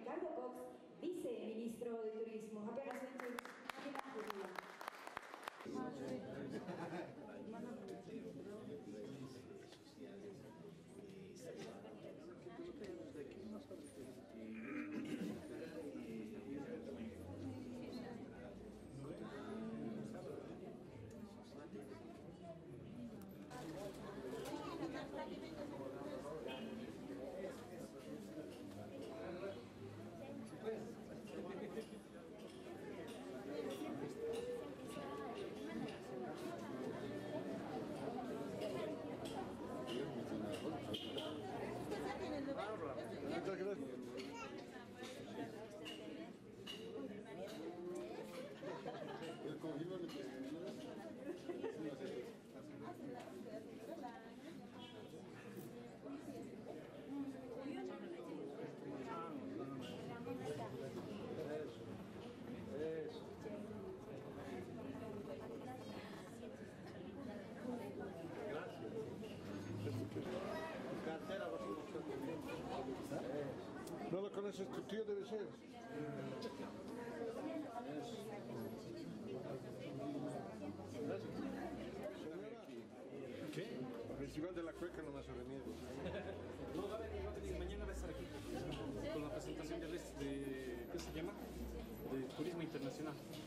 Ricardo Cox, viceministro de Turismo. Apenas Muchas gracias. El cogido de eso. Gracias. Cartera ¿no lo conoces? Tu tío debe ser. ¿Qué? El Festival de la Cueca no me ha venido. No, va a venir, mañana va a estar aquí con la presentación de ¿qué se llama? De Turismo Internacional.